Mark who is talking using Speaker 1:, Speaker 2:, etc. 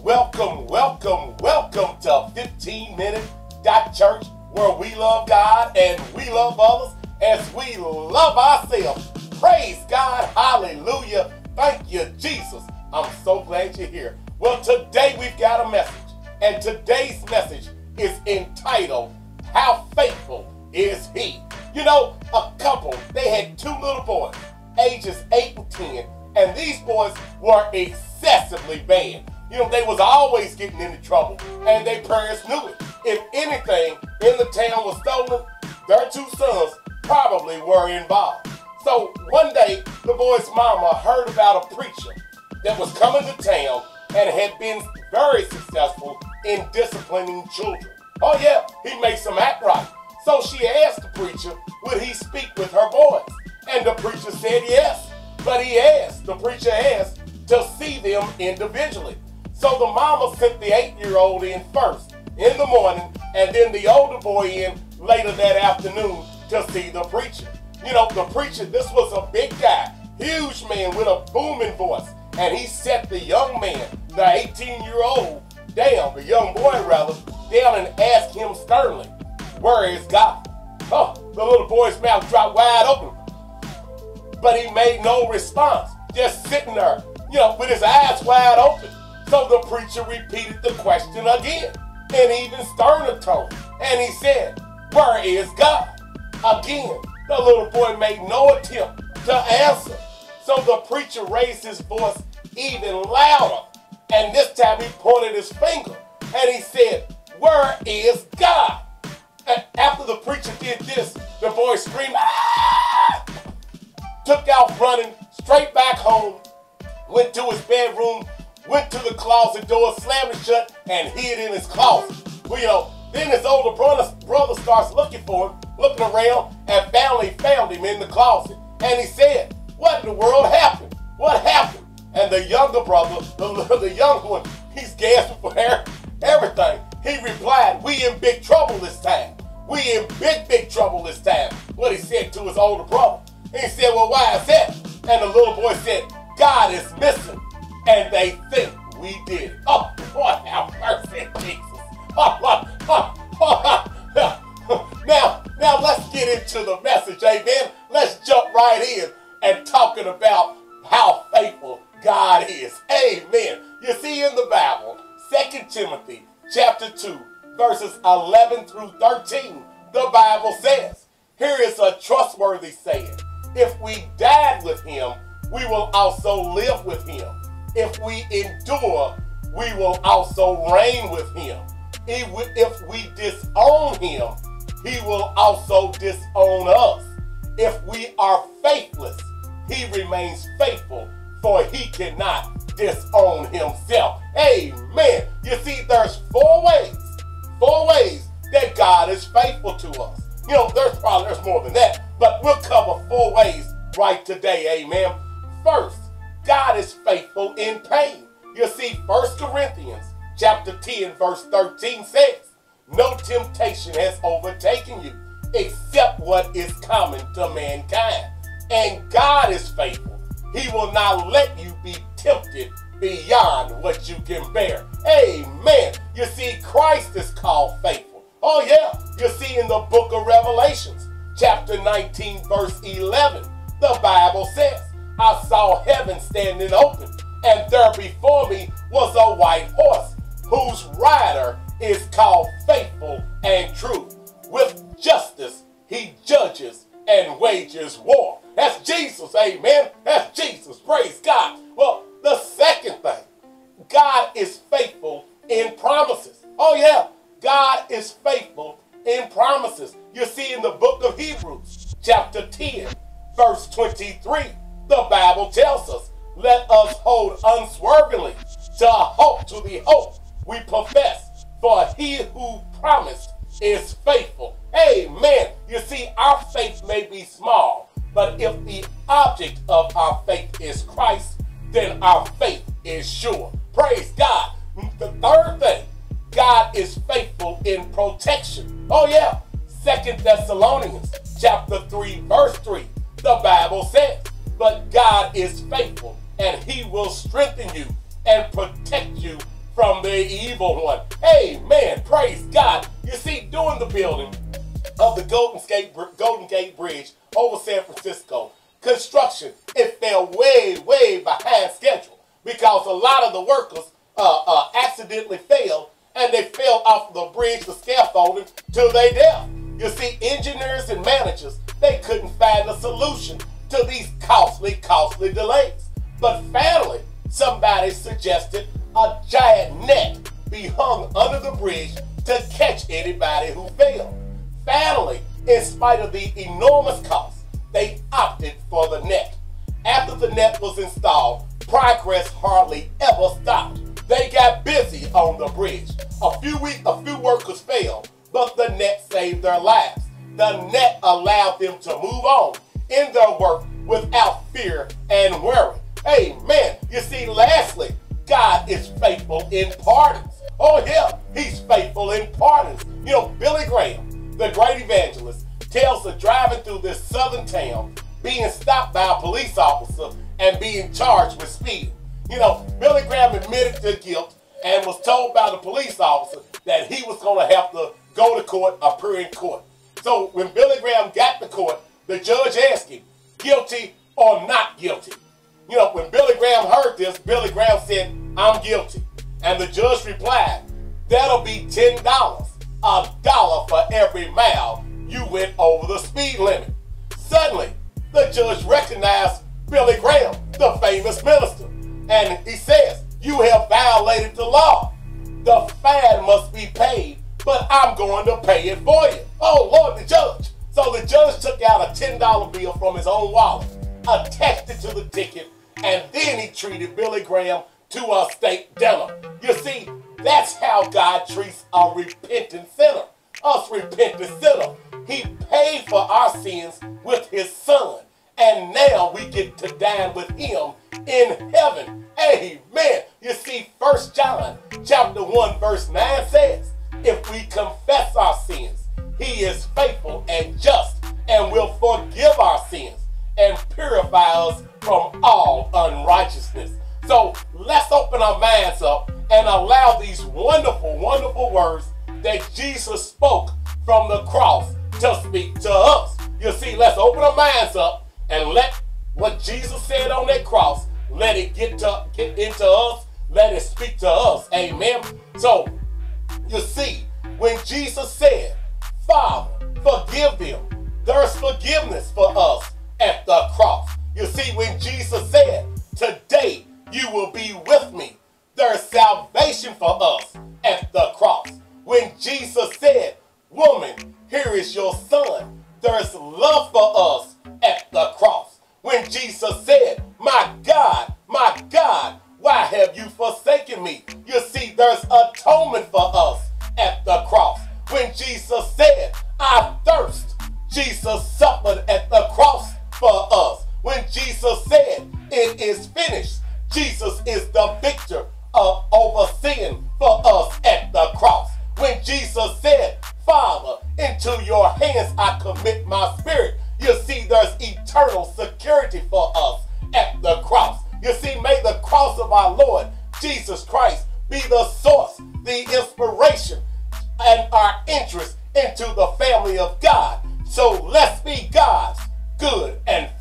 Speaker 1: Welcome to 15 Minute Church, where we love God and we love others as we love ourselves. Praise God, hallelujah. Thank you, Jesus. I'm so glad you're here. Well, today we've got a message, and today's message is entitled, How Faithful Is He? You know, a couple, they had two little boys, ages 8 and 10, and these boys were excessively bad. You know, they was always getting into trouble, and their parents knew it. If anything in the town was stolen, their two sons probably were involved. So one day, the boy's mama heard about a preacher that was coming to town and had been very successful in disciplining children. Oh yeah, he makes them act right. So she asked the preacher, would he speak with her boys? And the preacher said yes. But the preacher asked to see them individually. So the mama sent the 8-year-old in first in the morning, and then the older boy in later that afternoon to see the preacher. You know, the preacher, this was a big guy, huge man with a booming voice, and he set the young man, the 18-year-old, down, the young boy rather, down and asked him sternly, where is God? The little boy's mouth dropped wide open, but he made no response, just sitting there, you know, with his eyes wide open. So the preacher repeated the question again, in even sterner tone, and he said, where is God? Again, the little boy made no attempt to answer. So the preacher raised his voice even louder, and this time he pointed his finger, and he said, where is God? And after the preacher did this, the boy screamed, ah! Took out running, straight back home, went to his bedroom, went to the closet door, slammed it shut, and hid in his closet. Well, you know, then his older brother starts looking for him, looking around, and finally found him in the closet. And he said, what in the world happened? What happened? And the younger brother, the young one, he's gasping for everything. He replied, we in big trouble this time. We in big trouble this time. What he said to his older brother. And he said, well, why is that? And the little boy said, God is missing. And they think we did it. Oh, Lord have mercy, Jesus. Now let's get into the message, amen. Let's jump right in and talking about how faithful God is. Amen. You see in the Bible, 2 Timothy chapter 2, verses 11 through 13, the Bible says, here is a trustworthy saying. If we died with him, we will also live with him. If we endure, we will also reign with him. If we disown him, he will also disown us. If we are faithless, he remains faithful, for he cannot disown himself. Amen. You see, there's four ways that God is faithful to us. You know, there's more than that, but we'll cover 4 ways right today. Amen. First, God is faithful in pain. You see, 1 Corinthians chapter 10, verse 13 says, no temptation has overtaken you except what is common to mankind. And God is faithful. He will not let you be tempted beyond what you can bear. Amen. You see, Christ is called faithful. Oh yeah. You see in the book of Revelations, chapter 19, verse 11, the Bible says, I saw heaven standing open, and there before me was a white horse, whose rider is called Faithful and True. With justice he judges and wages war. That's Jesus, amen. That's Jesus, praise God. Well, the second thing, God is faithful in promises. Oh yeah, God is faithful in promises. You see in the book of Hebrews, chapter 10, verse 23, the Bible tells us, let us hold unswervingly to the hope we profess, for he who promised is faithful. Amen. You see, our faith may be small, but if the object of our faith is Christ, then our faith is sure. Praise God. The third thing, God is faithful in protection. Oh yeah, 2 Thessalonians chapter 3, verse 3, the Bible says, but God is faithful, and he will strengthen you and protect you from the evil one. Amen. Praise God. You see, during the building of the Golden Gate Bridge over San Francisco, construction, it fell way behind schedule because a lot of the workers accidentally failed, and they fell off the bridge, the scaffolding, to their death. You see, engineers and managers, they couldn't find a solution to these costly delays. But finally, somebody suggested a giant net be hung under the bridge to catch anybody who failed. Finally, in spite of the enormous cost, they opted for the net. After the net was installed, progress hardly ever stopped. They got busy on the bridge. A few workers failed, but the net saved their lives. The net allowed them to move on in their work without fear and worry. Amen. You see, lastly, God is faithful in pardons. Oh yeah, he's faithful in pardons. You know, Billy Graham, the great evangelist, tells of driving through this southern town, being stopped by a police officer and being charged with speeding. You know, Billy Graham admitted to guilt and was told by the police officer that he was going to have to go to court, appear in court. So when Billy Graham got to court, the judge asked him, guilty or not guilty? You know, when Billy Graham heard this, Billy Graham said, I'm guilty. And the judge replied, that'll be $10, $1 for every mile you went over the speed limit. Suddenly, the judge recognized Billy Graham, the famous minister. And he says, you have violated the law. The fine must be paid, but I'm going to pay it for you. Oh, Lord, the judge. So the judge took out a $10 bill from his own wallet, attached it to the ticket, and then he treated Billy Graham to a steak dinner. You see, that's how God treats a repentant sinner. Us repentant sinners. He paid for our sins with his son. And now we get to dine with him in heaven. Amen. You see, 1 John chapter 1 verse 9 says, if we confess our sins, he is faithful and just and will forgive our sins and purify us from all unrighteousness. So let's open our minds up and allow these wonderful words that Jesus spoke from the cross to speak to us. You see, let's open our minds up and let what Jesus said on that cross, let it get into us, let it speak to us. Amen. So, you see, when Jesus said, Father, forgive them, there's forgiveness for us at the cross. You see, when Jesus said, today you will be with me, there's salvation for us at the cross. When Jesus said, woman, here is your son, there's love for us at the cross. When Jesus said, my God, why have you forsaken me? You see, there's atonement for us at the cross. When Jesus said, I thirst, Jesus suffered at the cross for us. When Jesus said, it is finished, Jesus is the victor over sin for us at the cross. When Jesus said, Father, into your hands I commit my spirit, you see, there's eternal security for us at the cross. You see, may the cross of our Lord Jesus Christ be the source, the inspiration, and our interest into the family of God. So let's be God's good and